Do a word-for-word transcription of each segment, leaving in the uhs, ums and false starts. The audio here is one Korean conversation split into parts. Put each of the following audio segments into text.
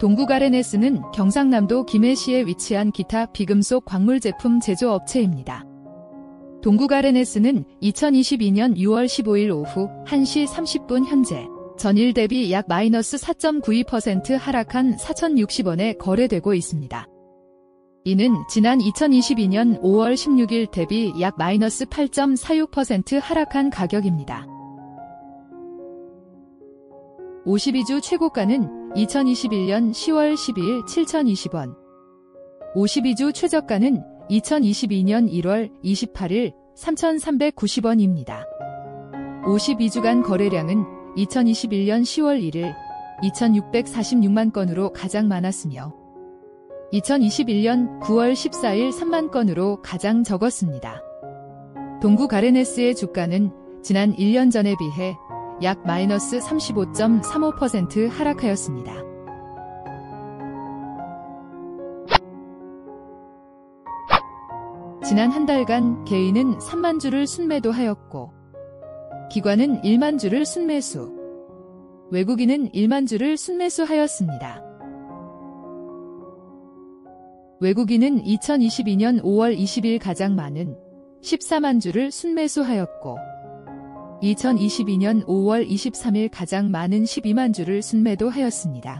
동국아르에스는 경상남도 김해시에 위치한 기타 비금속 광물 제품 제조업체입니다. 동국아르에스는 이천이십이년 유월 십오일 오후 한 시 삼십 분 현재 전일 대비 약 마이너스 사 점 구이 퍼센트 하락한 사천육십 원에 거래되고 있습니다. 이는 지난 이천이십이년 오월 십육일 대비 약 마이너스 팔 점 사육 퍼센트 하락한 가격입니다. 오십이주 최고가는 이천이십일년 시월 십이일 칠천이십 원, 오십이주 최저가는 이천이십이년 일월 이십팔일 삼천삼백구십 원입니다. 오십이주간 거래량은 이천이십일년 시월 일일 이천육백사십육만 건으로 가장 많았으며 이천이십일년 구월 십사일 삼만 건으로 가장 적었습니다. 동국아르에스의 주가는 지난 일 년 전에 비해 약 마이너스 삼십오 점 삼오 퍼센트 하락하였습니다. 지난 한 달간 개인은 삼만 주를 순매도하였고 기관은 일만 주를 순매수, 외국인은 일만 주를 순매수하였습니다. 외국인은 이천이십이년 오월 이십일 가장 많은 십사만 주를 순매수하였고 이천이십이년 오월 이십삼일 가장 많은 십이만 주를 순매도하였습니다.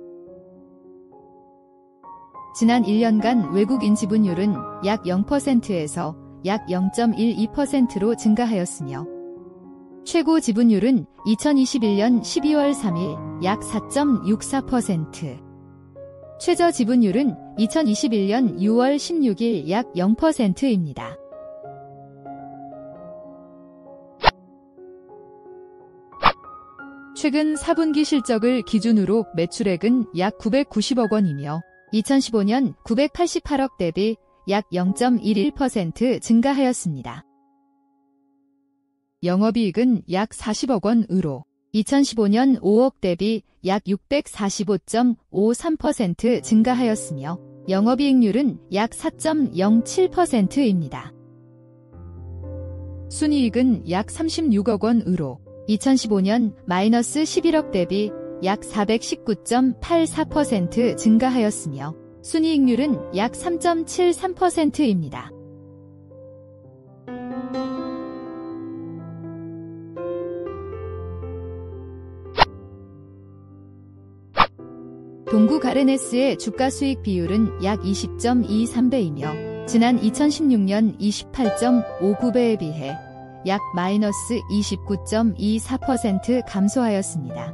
지난 일 년간 외국인 지분율은 약 영 퍼센트에서 약 영 점 일이 퍼센트로 증가하였으며 최고 지분율은 이천이십일년 십이월 삼일 약 사 점 육사 퍼센트, 최저 지분율은 이천이십일년 유월 십육일 약 영 퍼센트입니다. 최근 사 분기 실적을 기준으로 매출액은 약 구백구십억 원이며 이천십오년 구백팔십팔억 대비 약 영 점 일일 퍼센트 증가하였습니다. 영업이익은 약 사십억 원으로 이천십오년 오억 대비 약 육백사십오 점 오삼 퍼센트 증가하였으며 영업이익률은 약 사 점 영칠 퍼센트입니다. 순이익은 약 삼십육억 원으로 이천십오년 마이너스 십일억 대비 약 사백십구 점 팔사 퍼센트 증가하였으며 순이익률은 약 삼 점 칠삼 퍼센트입니다. 동국아르에스의 주가수익 비율은 약 이십 점 이삼 배이며 지난 이천십육년 이십팔 점 오구 배에 비해 약 마이너스 이십구 점 이사 퍼센트 감소하였습니다.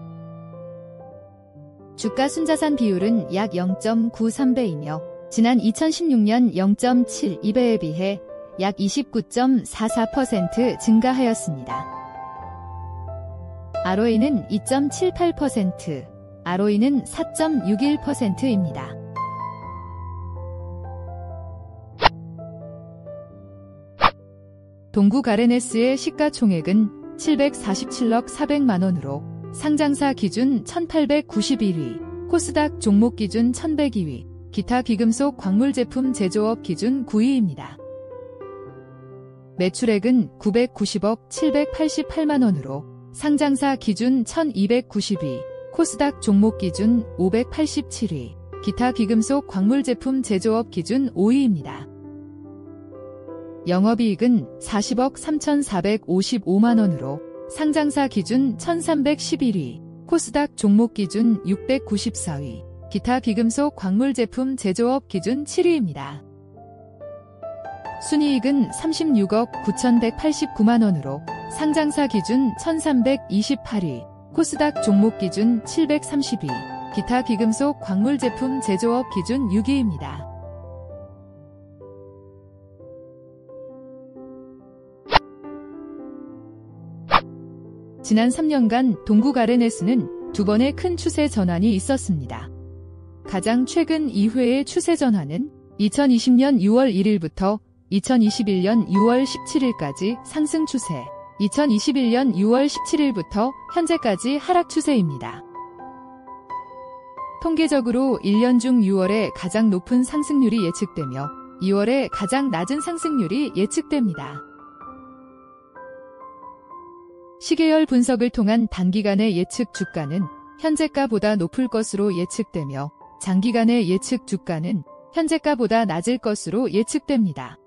주가 순자산 비율은 약 영 점 구삼 배이며 지난 이천십육년 영 점 칠이 배에 비해 약 이십구 점 사사 퍼센트 증가하였습니다. 알오이는 이 점 칠팔 퍼센트, 알오이는 사 점 육일 퍼센트입니다. 동국아르에스의 시가총액은 칠백사십칠억 사백만 원으로 상장사 기준 천팔백구십일 위, 코스닥 종목 기준 천백이 위, 기타 비금속 광물 제품 제조업 기준 구 위입니다. 매출액은 구백구십억 칠백팔십팔만 원으로 상장사 기준 천이백구십 위, 코스닥 종목 기준 오백팔십칠 위, 기타 비금속 광물 제품 제조업 기준 오 위입니다. 영업이익은 사십억 삼천사백오십오만 원으로 상장사 기준 천삼백십일 위, 코스닥 종목 기준 육백구십사 위, 기타 비금속 광물 제품 제조업 기준 칠 위입니다. 순이익은 삼십육억 구천백팔십구만 원으로 상장사 기준 천삼백이십팔 위, 코스닥 종목 기준 칠백삼십 위, 기타 비금속 광물 제품 제조업 기준 육 위입니다. 지난 삼 년간 동국아르에스는 두 번의 큰 추세 전환이 있었습니다. 가장 최근 이 회의 추세 전환은 이천이십년 유월 일일부터 이천이십일년 유월 십칠일까지 상승 추세, 이천이십일년 유월 십칠일부터 현재까지 하락 추세입니다. 통계적으로 일 년 중 유월에 가장 높은 상승률이 예측되며 이월에 가장 낮은 상승률이 예측됩니다. 시계열 분석을 통한 단기간의 예측 주가는 현재가보다 높을 것으로 예측되며 장기간의 예측 주가는 현재가보다 낮을 것으로 예측됩니다.